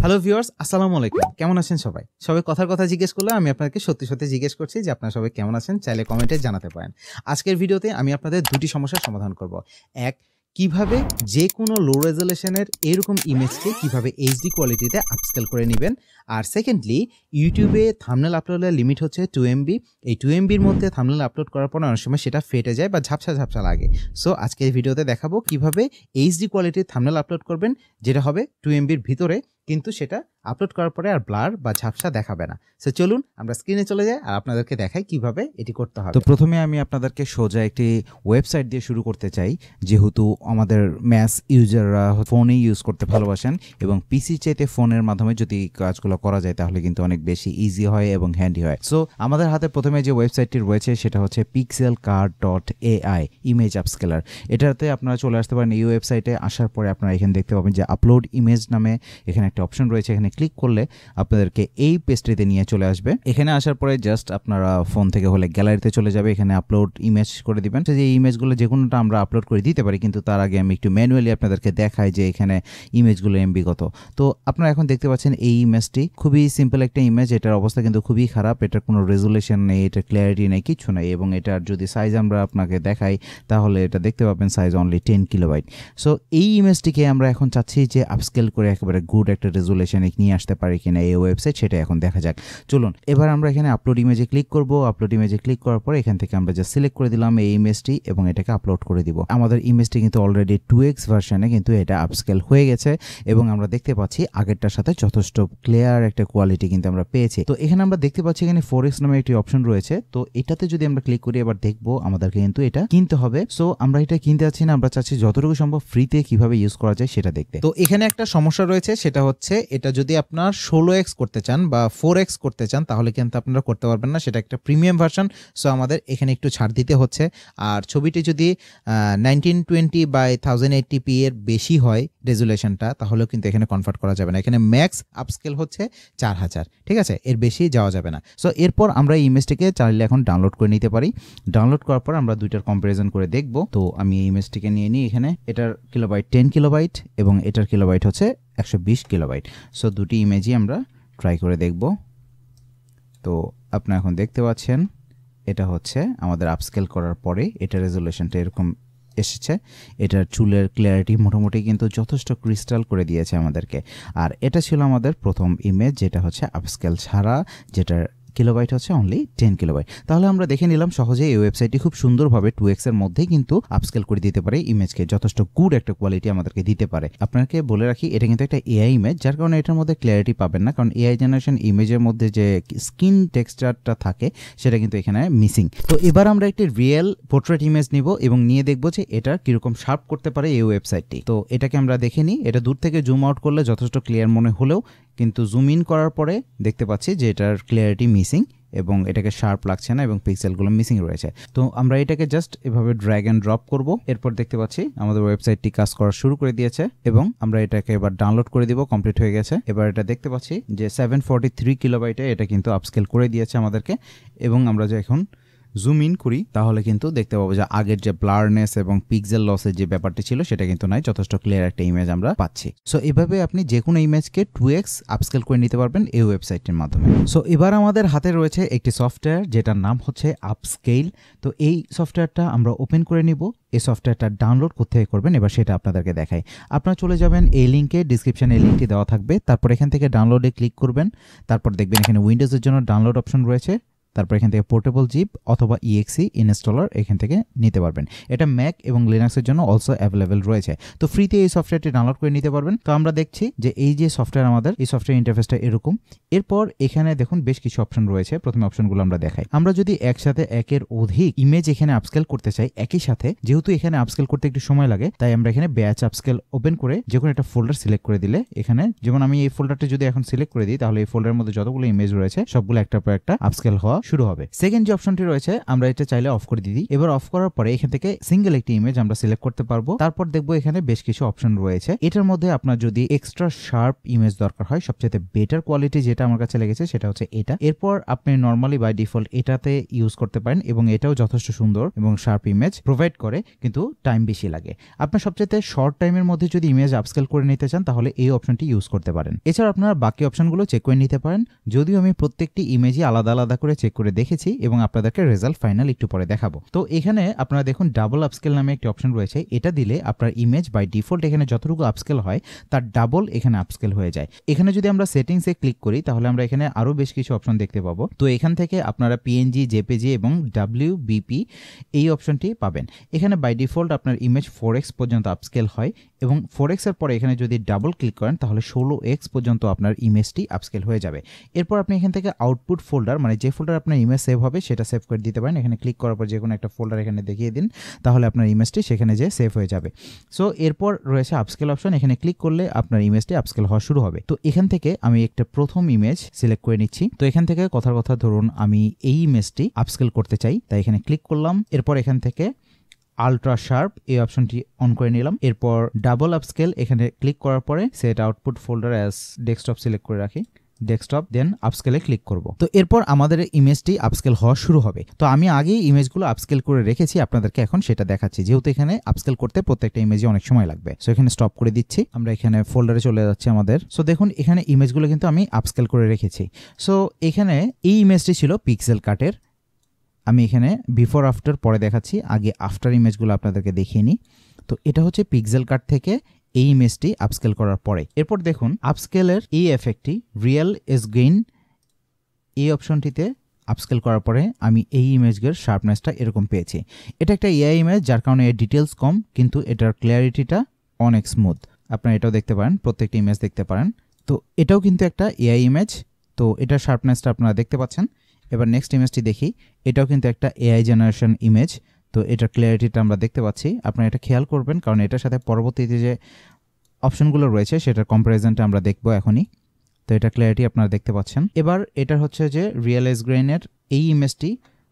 Hello viewers, আসসালামু আলাইকুম। কেমন আছেন সবাই? সবাই কথার কথা জিজ্ঞেস করলে আমি আপনাকে সত্যি সত্যি জিজ্ঞেস করছি যে আপনারা সবাই কেমন আছেন, চাইলে কমেন্টে জানাতে পারেন। আজকের ভিডিওতে আমি আপনাদের দুটি সমস্যার সমাধান করব। এক, কিভাবে যে কোনো লো রেজলিউশনের এরকম ইমেজকে কিভাবে এইচডি কোয়ালিটিতে আপস্কেল করে নেবেন। আর সেকেন্ডলি, ইউটিউবে থাম্বনেল আপলোডের লিমিট হচ্ছে 2 MB। এই 2 MBর মধ্যে থাম্বনেল আপলোড করার পর অনেক সময় সেটা ফেটে যায় বা ঝাপসা ঝাপসা লাগে। সো আজকের ভিডিওতে দেখাবো কিভাবে এইচডি কোয়ালিটির থাম্বনেল আপলোড করবেন, যেটা হবে 2 MBর ভিতরে, কিন্তু সেটা আপলোড করার পরে আর ব্লার বা ঝাপসা দেখাবে না। সো চলুন আমরা স্ক্রিনে চলে যাই আর আপনাদেরকে দেখাই কিভাবে এটি করতে হবে। তো প্রথমে আমি আপনাদেরকে সোজা একটি ওয়েবসাইট দিয়ে শুরু করতে চাই, যেহেতু আমাদের ম্যাস ইউজাররা ফোনেই ইউজ করতে ভালোবাসেন এবং পিসি চাইতে ফোনের মাধ্যমে যদি কাজগুলো করা যায় তাহলে কিন্তু অনেক বেশি ইজি হয় এবং হ্যান্ডি হয়। সো আমাদের হাতে প্রথমে যে ওয়েবসাইটটি রয়েছে সেটা হচ্ছে pixelcard.ai ইমেজ আপস্কেলার। এটাতে আপনারা চলে আসতে পারেন। এই ওয়েবসাইটে আসার পরে আপনারা এখানে দেখতে পাবেন যে আপলোড ইমেজ নামে এখানে একটা অপশন রয়েছে। এখানে ক্লিক করলে আপনাদেরকে এই পেজটিতে নিয়ে চলে আসবে। এখানে আসার পরে জাস্ট আপনারা ফোন থেকে হলে গ্যালারিতে চলে যাবে, এখানে আপলোড ইমেজ করে দিবেন। যে ইমেজগুলো যে কোনোটা আমরা আপলোড করে দিতে পারি, কিন্তু তার আগে আমি একটু ম্যানুয়ালি আপনাদেরকে দেখাই যে এখানে ইমেজগুলো এমবি কত। তো আপনারা এখন দেখতে পাচ্ছেন এই ইমেজটি খুবই সিম্পল একটা ইমেজ। এটার অবস্থা কিন্তু খুবই খারাপ, এটার কোনো রেজুলেশন নেই, এটার ক্লিয়ারিটি নেই, কিছু নেই। এবং এটার যদি সাইজ আমরা আপনাকে দেখাই তাহলে এটা দেখতে পাবেন সাইজ অনলি 10 কিলোবাইট। সো এই ইমেজটিকে আমরা এখন চাচ্ছি যে আপস্কেল করে একেবারে গুড একটা রেজুলেশনে নিয়ে আসতে পারি কিনা এই ওয়েবসাইট, সেটা এখন দেখা যাক। চলুন এবার আমরা এখানে আপলোড ইমেজে ক্লিক করব। আপলোড ইমেজে ক্লিক করার পর এখান থেকে আমরা যা সিলেক্ট করে দিলাম এই ইমেজটি এবং এটাকে আপলোড করে দিব। আমাদের ইমেজটি কিন্তু অলরেডি 2x ভার্সনে কিন্তু এটা আপস্কেল হয়ে গেছে এবং আমরা দেখতে পাচ্ছি আগেরটার সাথে যথেষ্ট ক্লিয়ার একটা কোয়ালিটি কিন্তু আমরা পেয়েছি। তো এখানে আমরা দেখতে পাচ্ছি এখানে 4x নামে একটি অপশন রয়েছে। তো এটাতে যদি আমরা ক্লিক করি এবার দেখবো আমাদেরকে কিন্তু এটা কিনতে হবে। সো আমরা এটা কিনতে চাচ্ছি না, আমরা চাচ্ছি যতটুকু সম্ভব ফ্রিতে কিভাবে ইউজ করা যায় সেটা দেখতে। তো এখানে একটা সমস্যা রয়েছে, সেটা হচ্ছে এটা যদি আপনার 16x করতে চান বা 4x করতে চান তাহলে কিন্তু আপনারা করতে পারবেন না, সেটা একটা প্রিমিয়াম ভার্সন। সো আমাদের এখানে একটু ছাড় দিতে হচ্ছে। আর ছবিটি যদি 1920x1080p এর বেশি হয় রেজুলেশনটা, তাহলেও কিন্তু এখানে কনভার্ট করা যাবে না। এখানে ম্যাক্স আপস্কেল হচ্ছে 4000, ঠিক আছে, এর বেশি যাওয়া যাবে না। সো এরপর আমরা এই ইমেজটিকে চাইলে এখন ডাউনলোড করে নিতে পারি। ডাউনলোড করার পর আমরা দুইটার কম্পারিজন করে দেখব। তো আমি এই ইমেজটিকে নিয়ে নিই। এখানে এটার কিলোবাইট 10 কিলোবাইট এবং এটার কিলোবাইট হচ্ছে 120 কিলোবাইট। সো দুটি ইমেজই আমরা ট্রাই করে দেখব। তো আপনারা এখন দেখতে পাচ্ছেন এটা হচ্ছে আমাদের আপস্কেল করার পরে এটা রেজুলেশনটা এরকম এসেছে। এটার চুলের ক্লিয়ারিটি মোটামুটি কিন্তু যথেষ্ট ক্রিস্টাল করে দিয়েছে আমাদেরকে। আর এটা ছিল আমাদের প্রথম ইমেজ, যেটা হচ্ছে আপস্কেল ছাড়া, যেটার কিলোবাইট হচ্ছে অনলি 10 কিলোবাইট। তাহলে আমরা দেখে নিলাম সহজে এই ওয়েবসাইটটি খুব সুন্দরভাবে 2x এর মধ্যেই কিন্তু আপস্কেল করে দিতে পারে ইমেজকে, যথেষ্ট গুড একটা কোয়ালিটি আমাদেরকে দিতে পারে। আপনাকে বলে রাখি এটা কিন্তু একটা এআই ইমেজ, যার কারণে এটার মধ্যে ক্লিয়ারিটি পাবেন না, কারণ এআই জেনারেশন ইমেজের মধ্যে যে স্কিন টেক্সচারটা থাকে সেটা কিন্তু এখানে মিসিং। তো এবার আমরা একটি রিয়েল পোর্ট্রেট ইমেজ নিব এবং নিয়ে দেখবো যে এটা কিরকম শার্প করতে পারে এই ওয়েবসাইটটি। তো এটাকে আমরা দেখে নিই। এটা দূর থেকে জুম আউট করলে যথেষ্ট ক্লিয়ার মনে হলেও কিন্তু জুম ইন করার পরে দেখতে পাচ্ছি যে এটার ক্লিয়ারিটি মিসিং এবং এটাকে শার্প লাগছে না এবং পিক্সেলগুলো মিসিং রয়েছে। তো আমরা এটাকে জাস্ট এভাবে ড্র্যাগ অ্যান্ড ড্রপ করব। এরপর দেখতে পাচ্ছি আমাদের ওয়েবসাইটটি কাজ করা শুরু করে দিয়েছে এবং আমরা এটাকে এবার ডাউনলোড করে দিব। কমপ্লিট হয়ে গেছে। এবার এটা দেখতে পাচ্ছি যে 743 কিলোবাইটে এটা কিন্তু আপস্কেল করে দিয়েছে আমাদেরকে। এবং আমরা যে এখন জুম ইন করি তাহলে কিন্তু দেখতে পাবো যে আগের যে ব্লারনেস এবং পিক্সেল লসের যে ব্যাপারটি ছিল সেটা কিন্তু নাই, যথেষ্ট ক্লিয়ার একটা ইমেজ আমরা পাচ্ছি। সো এভাবে আপনি যে কোনো ইমেজকে 2x আপস্কেল করে নিতে পারবেন এই ওয়েবসাইটের মাধ্যমে। সো এবার আমাদের হাতে রয়েছে একটি সফটওয়্যার যেটার নাম হচ্ছে আপস্কেল। তো এই সফটওয়্যারটা আমরা ওপেন করে নিব। এই সফটওয়্যারটা ডাউনলোড কোথায় করবেন এবার সেটা আপনাদেরকে দেখাই। আপনারা চলে যাবেন এই লিঙ্কে, ডিসক্রিপশনে এই লিঙ্কটি দেওয়া থাকবে। তারপর এখান থেকে ডাউনলোডে ক্লিক করবেন। তারপর দেখবেন এখানে উইন্ডোজের জন্য ডাউনলোড অপশন রয়েছে। তারপর এখান থেকে পোর্টেবল জিপ অথবা ইএক্সি ইনস্টলার এখান থেকে নিতে পারবেন। এটা ম্যাক এবং লিনাক্সের জন্য অলসো অ্যাভেলেবেল রয়েছে। তো ফ্রিতে এই সফটওয়্যারটি ডাউনলোড করে নিতে পারবেন। তো আমরা দেখছি যে এই যে সফটওয়্যার, আমাদের এই সফটওয়্যার ইন্টারফেসটা এরকম। এরপর এখানে দেখুন বেশ কিছু অপশন রয়েছে। প্রথমে অপশনগুলো আমরা দেখাই। আমরা যদি একসাথে একের অধিক ইমেজ এখানে আপস্কেল করতে চাই একই সাথে, যেহেতু এখানে আপস্কেল করতে একটু সময় লাগে, তাই আমরা এখানে ব্যাচ আপস্কেল ওপেন করে যে কোনো একটা ফোল্ডার সিলেক্ট করে দিলে, এখানে যেমন আমি এই ফোল্ডারটা যদি এখন সিলেক্ট করে দিই তাহলে এই ফোল্ডারের মধ্যে যতগুলো ইমেজ রয়েছে সবগুলো একটার পর একটা আপস্কেল হওয়া শুরু হবে। সেকেন্ড যে অপশনটি রয়েছে আমরা এটা চাইলে অফ করে দিই। এবার অফ করার পরে এখান থেকে সিঙ্গেল একটি ইমেজ আমরা সিলেক্ট করতে পারবো। তারপর দেখবো এখানে বেশ কিছু অপশন রয়েছে। এটার মধ্যে আপনার যদি এক্সট্রা শার্প ইমেজ দরকার হয়, সবচেয়ে বেটার কোয়ালিটি যেটা আমার কাছে লেগেছে সেটা হচ্ছে এটা। এরপর আপনি নর্মালি বাই ডিফল্ট এটাতে ইউজ করতে পারেন এবং এটাও যথেষ্ট সুন্দর এবং শার্প ইমেজ প্রোভাইড করে, কিন্তু টাইম বেশি লাগে। আপনার সবচেয়ে শর্ট টাইমের মধ্যে যদি ইমেজ আপস্কেল করে নিতে চান তাহলে এই অপশনটি ইউজ করতে পারেন। এছাড়া আপনারা বাকি অপশনগুলো চেক করে নিতে পারেন, যদিও আমি প্রত্যেকটি ইমেজই আলাদা আলাদা করে চেক করে দেখেছি এবং আপনাদেরকে রেজাল্ট ফাইনাল একটু পরে দেখাবো। তো এখানে আপনারা দেখুন ডাবল আপস্কেল নামে একটি অপশন রয়েছে। এটা দিলে আপনার ইমেজ বাই ডিফল্ট এখানে যতটুকু আপস্কেল হয় তার ডাবল এখানে আপস্কেল হয়ে যায়। এখানে যদি আমরা সেটিংসে ক্লিক করি তাহলে আমরা এখানে আরো বেশ কিছু অপশন দেখতে পাবো। তো এখান থেকে আপনারা পিএনজি, জেপিজি এবং ডাব্লিউবিপি এই অপশনটি পাবেন। এখানে বাই ডিফল্ট আপনার ইমেজ 4x পর্যন্ত আপস্কেল হয় এবং 4x এর পরে এখানে যদি ডাবল ক্লিক করেন তাহলে 16x পর্যন্ত আপনার ইমেজটি আপস্কেল হয়ে যাবে। এরপর আপনি এখান থেকে আউটপুট ফোল্ডার, মানে যে ফোল্ডার আপনার ইমেজ সেভ হবে সেটা সেভ করে দিতে পারেন। এখানে ক্লিক করার পর যে কোনো একটা ফোল্ডার এখানে দেখিয়ে দিন, তাহলে আপনার ইমেজটি সেখানে যে সেভ হয়ে যাবে। সো এরপর রয়েছে আপস্কেল অপশন। এখানে ক্লিক করলে আপনার ইমেজটি আপস্কেল হওয়া শুরু হবে। তো এখান থেকে আমি একটা প্রথম ইমেজ সিলেক্ট করে নিচ্ছি। তো এখান থেকে কথার কথা ধরুন আমি এই ইমেজটি আপস্কেল করতে চাই, তাই এখানে ক্লিক করলাম। এরপর এখান থেকে আলট্রা শার্প এই অপশনটি অন করে নিলাম। এরপর ডাবল আপস্কেল এখানে ক্লিক করার পরে set output folder as desktop select করে রাখি, ডেস্কটপ, দেন আপস্কেলে ক্লিক করব। তো এরপর আমাদের ইমেজটি আপস্কেল হওয়া শুরু হবে। তো আমি আগেই ইমেজগুলো আপস্কেল করে রেখেছি, আপনাদেরকে এখন সেটা দেখাচ্ছি, যেহেতু এখানে আপস্কেল করতে প্রত্যেকটা ইমেজে অনেক সময় লাগবে। সো এখানে স্টপ করে দিচ্ছি, আমরা এখানে ফোল্ডারে চলে যাচ্ছি আমাদের। সো দেখুন এখানে ইমেজগুলো কিন্তু আমি আপস্কেল করে রেখেছি। সো এখানে এই ইমেজটি ছিল পিক্সেল কাটের। আমি এখানে বিফোর আফটার পরে দেখাচ্ছি, আগে আফটার ইমেজগুলো আপনাদেরকে দেখিয়ে নিই। তো এটা হচ্ছে পিক্সেল কাট থেকে এই ইমেজটি আপস্কেল করার পরে। এরপর দেখুন আপস্কেলের এই এফেক্টটি রিয়েল এজ গেইন এই অপশনটিতে আপস্কেল করার পরে আমি এই ইমেজের শার্পনেসটা এরকম পেয়েছি। এটা একটা এআই ইমেজ, যার কারণে এর ডিটেলস কম, কিন্তু এটার ক্লিয়ারিটিটা অনেক স্মুথ। আপনারা এটাও দেখতে পারেন, প্রত্যেকটা ইমেজ দেখতে পারেন। তো এটাও কিন্তু একটা এআই ইমেজ, তো এটার শার্পনেসটা আপনারা দেখতে পাচ্ছেন। এবার নেক্সট ইমেজটি দেখি, এটাও কিন্তু একটা এআই জেনারেশন ইমেজ, তো এটার ক্লিয়ারিটিটা আমরা দেখতে পাচ্ছি। আপনারা এটা খেয়াল করবেন, কারণ এটার সাথে পরবর্তীতে যে অপশনগুলো রয়েছে সেটার কম্প্যারিজনটা আমরা দেখবো এখনই। তো এটা ক্লিয়ারিটি আপনারা দেখতে পাচ্ছেন। এবার এটা হচ্ছে যে রিয়েল এজ গ্রেইনের এই ইমেজটি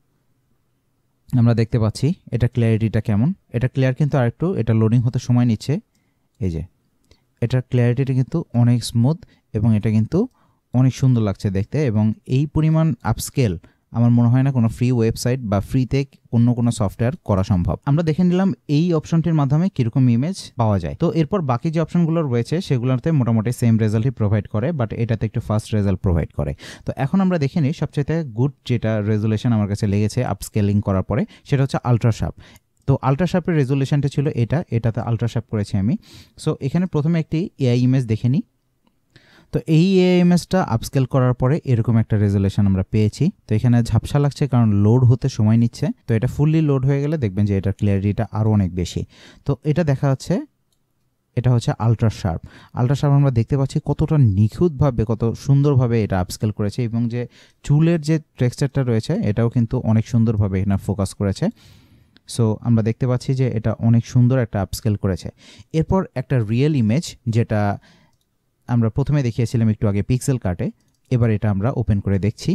আমরা দেখতে পাচ্ছি, এটা ক্লিয়ারিটিটা কেমন। এটা ক্লিয়ার, কিন্তু আরেকটু এটা লোডিং হতে সময় নিচ্ছে। এই যে এটার ক্লিয়ারিটিটা কিন্তু অনেক স্মুথ এবং এটা কিন্তু অনেক সুন্দর লাগছে দেখতে। এবং এই পরিমাণ আপস্কেল আমার মনে হয় না কোনো ফ্রি ওয়েবসাইট বা ফ্রিতে অন্য কোনো সফটওয়্যার করা সম্ভব। আমরা দেখে নিলাম এই অপশনটির মাধ্যমে কিরকম ইমেজ পাওয়া যায়। তো এরপর বাকি যে অপশনগুলো রয়েছে সেগুলোতে মোটামুটি সেম রেজাল্টই প্রোভাইড করে, বাট এটাতে একটু ফাস্ট রেজাল্ট প্রোভাইড করে। তো এখন আমরা দেখে নিই সবচেয়ে গুড যেটা রেজুলেশন আমার কাছে লেগেছে আপস্কেলিং করার পরে, সেটা হচ্ছে আলট্রা শার্প। তো আলট্রা শার্পের রেজুলেশনটা ছিল এটাতে আলট্রা শার্প করেছি আমি। সো এখানে প্রথমে একটি এআই ইমেজ দেখে নিই। তো এই ইমেজটা আপস্কেল করার পরে এরকম একটা রেজুলেশন আমরা পেয়েছি। তো এখানে ঝাপসা লাগছে কারণ লোড হতে সময় নিচ্ছে। তো এটা ফুললি লোড হয়ে গেলে দেখবেন যে এটার ক্লিয়ারিটিটা আরও অনেক বেশি। তো এটা দেখা যাচ্ছে, এটা হচ্ছে আলট্রা শার্প। আলট্রা শার্প আমরা দেখতে পাচ্ছি কতটা নিখুঁতভাবে, কত সুন্দরভাবে এটা আপস্কেল করেছে, এবং যে চুলের যে টেক্সচারটা রয়েছে এটাও কিন্তু অনেক সুন্দরভাবে এখানে ফোকাস করেছে। সো আমরা দেখতে পাচ্ছি যে এটা অনেক সুন্দর একটা আপস্কেল করেছে। এরপর একটা রিয়েল ইমেজ, যেটা আমরা প্রথমে দেখিয়েছিলাম একটু আগে পিক্সেল কাটে, এবার এটা আমরা ওপেন করে দেখছি।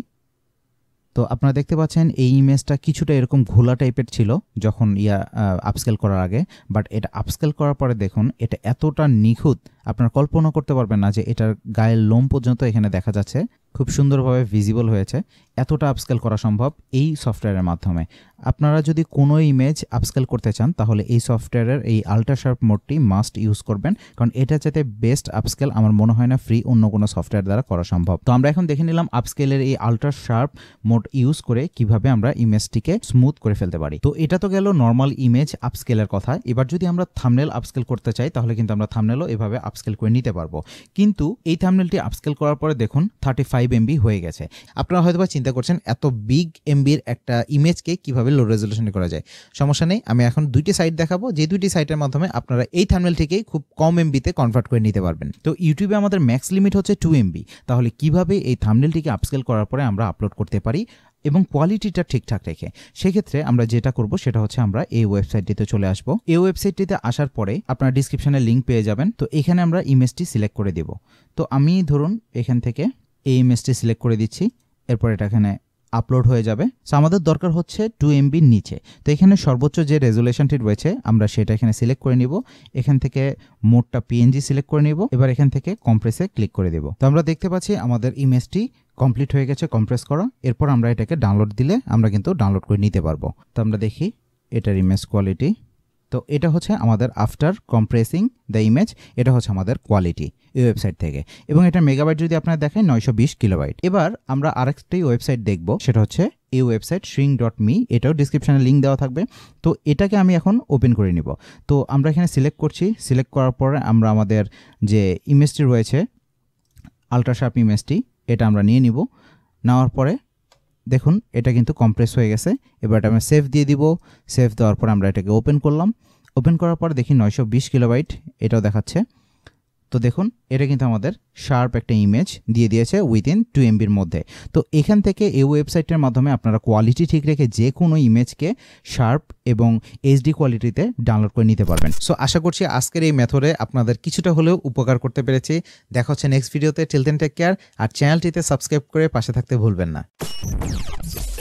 তো আপনারা দেখতে পাচ্ছেন এই ইমেজটা কিছুটা এরকম ঘোলা টাইপের ছিল যখন আপস্কেল করার আগে, বাট এটা আপস্কেল করার পরে দেখুন এটা এতটা নিখুঁত আপনারা কল্পনা করতে পারবেন না যে এটার গায়ের লোম পর্যন্ত এখানে দেখা যাচ্ছে, খুব সুন্দরভাবে ভিজিবল হয়েছে। এতটা আপস্কেল করা সম্ভব এই সফটওয়্যারের মাধ্যমে। আপনারা যদি কোনো ইমেজ আপস্কেল করতে চান তাহলে এই সফটওয়্যারের এই আলট্রা শার্প মোডটি মাস্ট ইউজ করবেন, কারণ এটা যাতে বেস্ট আপস্কেল আমার মনে হয় না ফ্রি অন্য কোনো সফটওয়্যার দ্বারা করা সম্ভব। তো আমরা এখন দেখে নিলাম আপস্কেলের এই আলট্রা শার্প মোড ইউজ করে কিভাবে আমরা ইমেজটিকে স্মুথ করে ফেলতে পারি। তো এটা তো গেল নর্মাল ইমেজ আপস্কেলের কথা। এবার যদি আমরা থাম্বনেল আপস্কেল করতে চাই তাহলে কিন্তু আমরা থাম্বনেলও এভাবে আপস্কেল করে নিতে পারবো, কিন্তু এই থাম্বনেলটি আপস্কেল করার পরে দেখুন 35 MB হয়ে গেছে। আপনারা হয়তো চিন্তা করছেন এত বিগ এমবির একটা ইমেজকে কিভাবে লো রেজলিউশনে করা যায়। সমস্যা নেই, আমি এখন দুইটি সাইট দেখাবো, যে দুইটি সাইটের মাধ্যমে আপনারা এই থাম্বনেলটিকে খুব কম এমবিতে কনভার্ট করে নিতে পারবেন। তো ইউটিউবে আমাদের ম্যাক্স লিমিট হচ্ছে 2 MB। তাহলে কিভাবে এই থাম্বনেলটিকে আপস্কেল করার পরে আমরা আপলোড করতে পারি এবং কোয়ালিটিটা ঠিকঠাক রেখে, সেক্ষেত্রে আমরা যেটা করব সেটা হচ্ছে আমরা এই ওয়েবসাইটটিতে চলে আসব। এই ওয়েবসাইটটিতে আসার পরে আপনারা ডিসক্রিপশনে লিঙ্ক পেয়ে যাবেন। তো এখানে আমরা ইমেজটি সিলেক্ট করে দেব। তো আমি ধরুন এখান থেকে এই ইমেজটি সিলেক্ট করে দিচ্ছি। এরপর এটা এখানে আপলোড আপলোড হয়ে যাবে। সো আমাদের দরকার হচ্ছে 2 MB নিচে। তো এখানে সর্বোচ্চ যে রেজুলেশনটি রয়েছে আমরা সেটা এখানে সিলেক্ট করে নিব। এখান থেকে মোডটা PNG সিলেক্ট করে নিব। এবার এখান থেকে কম্প্রেসে ক্লিক করে দেব। তো আমরা দেখতে পাচ্ছি আমাদের ইমেজটি কমপ্লিট হয়ে গেছে কম্প্রেস করা। এরপর আমরা এটাকে ডাউনলোড দিলে আমরা কিন্তু ডাউনলোড করে নিতে পারবো। তো আমরা দেখি এটার ইমেজ কোয়ালিটি। তো এটা হচ্ছে আমাদের আফটার কম্প্রেসিং দ্য ইমেজ, এটা হচ্ছে আমাদের কোয়ালিটি এই ওয়েবসাইট থেকে। এবং এটা মেগাবাইট যদি আপনারা দেখেন 920 কিলোবাইট। এবার আমরা আরেকটি ওয়েবসাইট দেখব, সেটা হচ্ছে এই ওয়েবসাইট shrink.me, এটাও ডিসক্রিপশনে লিঙ্ক দেওয়া থাকবে। তো এটাকে আমি এখন ওপেন করে নিব। তো আমরা এখানে সিলেক্ট করছি, সিলেক্ট করার পরে আমরা আমাদের যে ইমেজটি রয়েছে আলট্রাশার্প ইমেজটি, এটা আমরা নিয়ে নিব। নেওয়ার পরে দেখুন এটা কিন্তু কম্প্রেস হয়ে গেছে। এবার এটা আমরা সেভ দিয়ে দিব। সেভ দেওয়ার পর আমরা এটাকে ওপেন করলাম। ওপেন করার পরে দেখি 920 কিলোবাইট এটাও দেখাচ্ছে। তো দেখুন এটা কিন্তু আমাদের শার্প একটা ইমেজ দিয়ে দিয়েছে উইদিন 2 MBর মধ্যে। তো এখান থেকে এই ওয়েবসাইটের মাধ্যমে আপনারা কোয়ালিটি ঠিক রেখে যে কোনো ইমেজকে শার্প এবং HD কোয়ালিটিতে ডাউনলোড করে নিতে পারবেন। সো আশা করছি আজকের এই মেথডে আপনাদের কিছুটা হলেও উপকার করতে পেরেছি। দেখা হচ্ছে নেক্সট ভিডিওতে। Till then take care. আর চ্যানেলটিতে সাবস্ক্রাইব করে পাশে থাকতে ভুলবেন না।